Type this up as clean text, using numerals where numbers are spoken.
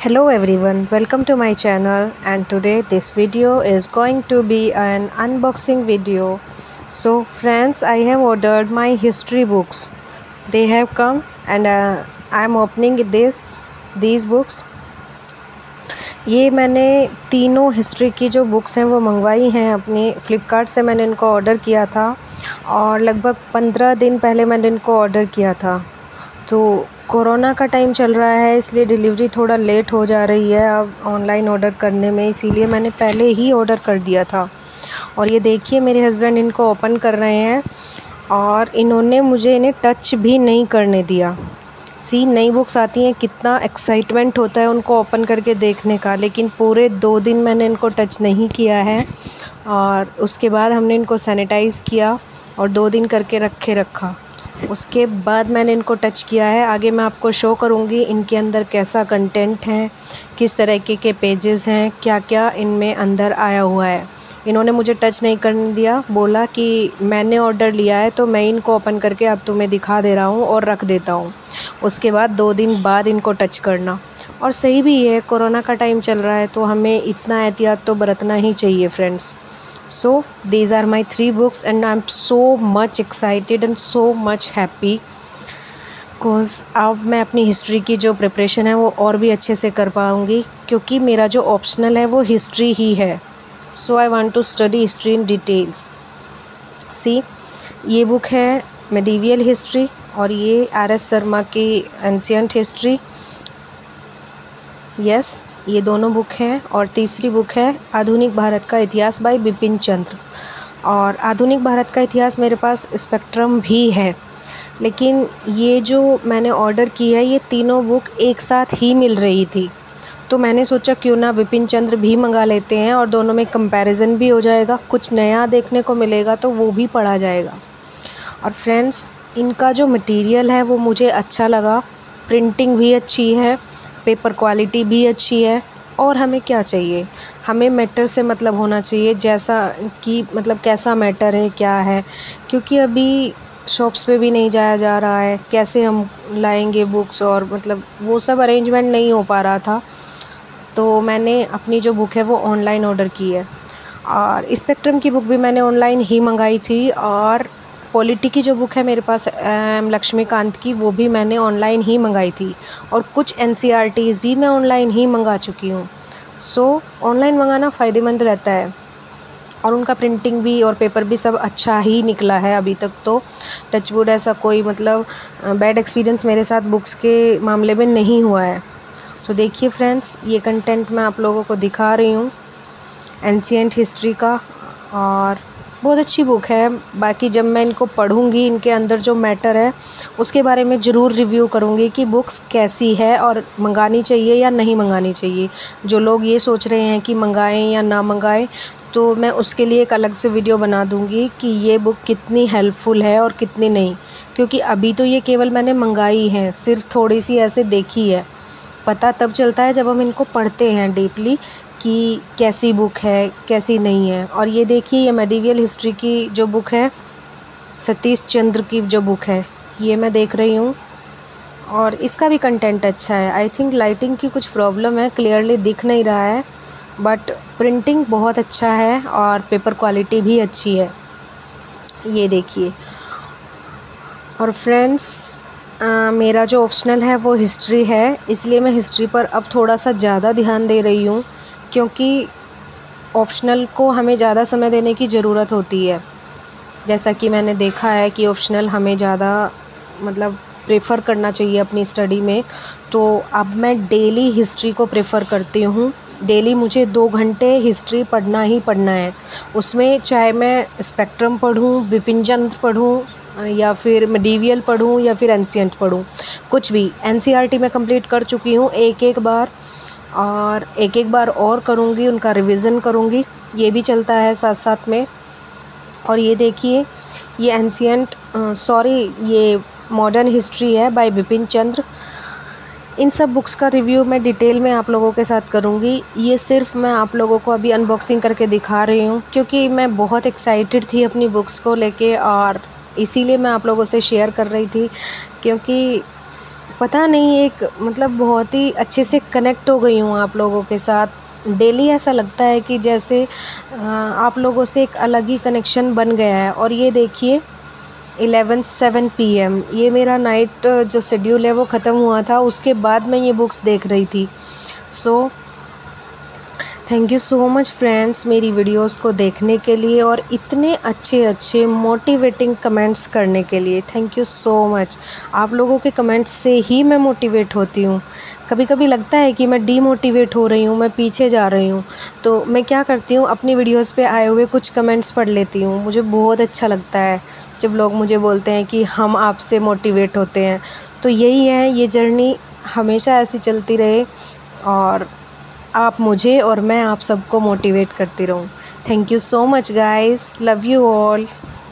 Hello everyone, welcome to my channel, and today this video is going to be an unboxing video. So friends, I have ordered my history books. They have come and I am opening these books. ये मैंने तीनों history की जो books हैं वो मंगवाई हैं अपनी फ़्लिपकार्ट से। मैंने इनको ऑर्डर किया था और लगभग 15 दिन पहले मैंने इनको ऑर्डर किया था। तो कोरोना का टाइम चल रहा है, इसलिए डिलीवरी थोड़ा लेट हो जा रही है अब ऑनलाइन ऑर्डर करने में, इसीलिए मैंने पहले ही ऑर्डर कर दिया था। और ये देखिए मेरे हस्बैंड इनको ओपन कर रहे हैं और इन्होंने मुझे इन्हें टच भी नहीं करने दिया। नई बुक्स आती हैं, कितना एक्साइटमेंट होता है उनको ओपन करके देखने का, लेकिन पूरे 2 दिन मैंने इनको टच नहीं किया है। और उसके बाद हमने इनको सैनिटाइज़ किया और 2 दिन करके रखा। उसके बाद मैंने इनको टच किया है। आगे मैं आपको शो करूँगी इनके अंदर कैसा कंटेंट है, किस तरीके के पेजेस हैं, क्या क्या इनमें अंदर आया हुआ है। इन्होंने मुझे टच नहीं करने दिया, बोला कि मैंने ऑर्डर लिया है तो मैं इनको ओपन करके अब तुम्हें दिखा दे रहा हूँ और रख देता हूँ। उसके बाद 2 दिन बाद इनको टच करना। और सही भी है, कोरोना का टाइम चल रहा है तो हमें इतना एहतियात तो बरतना ही चाहिए friends. So these are my 3 books and I'm so much excited and so much happy because अब मैं अपनी हिस्ट्री की जो प्रिपरेशन है वो और भी अच्छे से कर पाऊँगी, क्योंकि मेरा जो ऑप्शनल है वो हिस्ट्री ही है। So I want to study history in details. See, ये बुक है मेडिवियल हिस्ट्री और ये RS शर्मा की एंशिएंट हिस्ट्री। यस, ये दोनों बुक हैं। और तीसरी बुक है आधुनिक भारत का इतिहास बाय बिपिन चंद्र। और आधुनिक भारत का इतिहास मेरे पास स्पेक्ट्रम भी है, लेकिन ये जो मैंने ऑर्डर की है ये तीनों बुक एक साथ ही मिल रही थी, तो मैंने सोचा क्यों ना बिपिन चंद्र भी मंगा लेते हैं और दोनों में कंपैरिजन भी हो जाएगा, कुछ नया देखने को मिलेगा तो वो भी पढ़ा जाएगा। और फ्रेंड्स, इनका जो मटेरियल है वो मुझे अच्छा लगा, प्रिंटिंग भी अच्छी है, पेपर क्वालिटी भी अच्छी है। और हमें क्या चाहिए, हमें मैटर से मतलब होना चाहिए, जैसा कि मतलब कैसा मैटर है क्या है, क्योंकि अभी शॉप्स पे भी नहीं जाया जा रहा है, कैसे हम लाएंगे बुक्स, और मतलब वो सब अरेंजमेंट नहीं हो पा रहा था। तो मैंने अपनी जो बुक है वो ऑनलाइन ऑर्डर की है। और स्पेक्ट्रम की बुक भी मैंने ऑनलाइन ही मंगाई थी, और पॉलिटी की जो बुक है मेरे पास लक्ष्मीकांत की, वो भी मैंने ऑनलाइन ही मंगाई थी। और कुछ NCERTs भी मैं ऑनलाइन ही मंगा चुकी हूँ। सो ऑनलाइन मंगाना फ़ायदेमंद रहता है, और उनका प्रिंटिंग भी और पेपर भी सब अच्छा ही निकला है अभी तक। तो टचवुड ऐसा कोई मतलब बैड एक्सपीरियंस मेरे साथ बुक्स के मामले में नहीं हुआ है। तो देखिए फ्रेंड्स, ये कंटेंट मैं आप लोगों को दिखा रही हूँ एंशिएंट हिस्ट्री का, और बहुत अच्छी बुक है। बाकी जब मैं इनको पढ़ूँगी, इनके अंदर जो मैटर है उसके बारे में ज़रूर रिव्यू करूँगी कि बुक्स कैसी है और मंगानी चाहिए या नहीं मंगानी चाहिए। जो लोग ये सोच रहे हैं कि मंगाएं या ना मंगाएं, तो मैं उसके लिए एक अलग से वीडियो बना दूँगी कि ये बुक कितनी हेल्पफुल है और कितनी नहीं। क्योंकि अभी तो ये केवल मैंने मंगाई है, सिर्फ थोड़ी सी ऐसे देखी है। पता तब चलता है जब हम इनको पढ़ते हैं डीपली कि कैसी बुक है कैसी नहीं है। और ये देखिए, ये मेडिवियल हिस्ट्री की जो बुक है, सतीश चंद्र की जो बुक है, ये मैं देख रही हूँ, और इसका भी कंटेंट अच्छा है। आई थिंक लाइटिंग की कुछ प्रॉब्लम है, क्लियरली दिख नहीं रहा है, बट प्रिंटिंग बहुत अच्छा है और पेपर क्वालिटी भी अच्छी है। ये देखिए। और फ्रेंड्स, मेरा जो ऑप्शनल है वो हिस्ट्री है, इसलिए मैं हिस्ट्री पर अब थोड़ा सा ज़्यादा ध्यान दे रही हूँ, क्योंकि ऑप्शनल को हमें ज़्यादा समय देने की ज़रूरत होती है। जैसा कि मैंने देखा है कि ऑप्शनल हमें ज़्यादा मतलब प्रेफर करना चाहिए अपनी स्टडी में। तो अब मैं डेली हिस्ट्री को प्रेफर करती हूँ। डेली मुझे 2 घंटे हिस्ट्री पढ़ना ही पढ़ना है। उसमें चाहे मैं स्पेक्ट्रम पढ़ूँ, बिपिन चंद्र पढ़ूँ, या फिर मेडिवियल पढ़ूँ, या फिर एंशिएंट पढ़ूँ, कुछ भी। NCERT मैं कंप्लीट कर चुकी हूँ एक बार, और एक बार और करूँगी, उनका रिवीजन करूँगी, ये भी चलता है साथ साथ में। और ये देखिए, ये ये मॉडर्न हिस्ट्री है बाय बिपिन चंद्र। इन सब बुक्स का रिव्यू मैं डिटेल में आप लोगों के साथ करूँगी। ये सिर्फ मैं आप लोगों को अभी अनबॉक्सिंग करके दिखा रही हूँ, क्योंकि मैं बहुत एक्साइटेड थी अपनी बुक्स को लेके, और इसीलिए मैं आप लोगों से शेयर कर रही थी, क्योंकि पता नहीं, एक मतलब बहुत ही अच्छे से कनेक्ट हो गई हूँ आप लोगों के साथ। डेली ऐसा लगता है कि जैसे आप लोगों से एक अलग ही कनेक्शन बन गया है। और ये देखिए 11:07 PM, ये मेरा नाइट जो शेड्यूल है वो ख़त्म हुआ था, उसके बाद मैं ये बुक्स देख रही थी। So thank you so much friends, मेरी वीडियोस को देखने के लिए और इतने अच्छे अच्छे मोटिवेटिंग कमेंट्स करने के लिए। Thank you so much. आप लोगों के कमेंट्स से ही मैं मोटिवेट होती हूँ। कभी कभी लगता है कि मैं डीमोटिवेट हो रही हूँ, मैं पीछे जा रही हूँ, तो मैं क्या करती हूँ, अपनी वीडियोस पे आए हुए कुछ कमेंट्स पढ़ लेती हूँ। मुझे बहुत अच्छा लगता है जब लोग मुझे बोलते हैं कि हम आपसे मोटिवेट होते हैं। तो यही है, ये जर्नी हमेशा ऐसी चलती रहे और आप मुझे और मैं आप सबको मोटिवेट करती रहूँ। Thank you so much guys, love you all.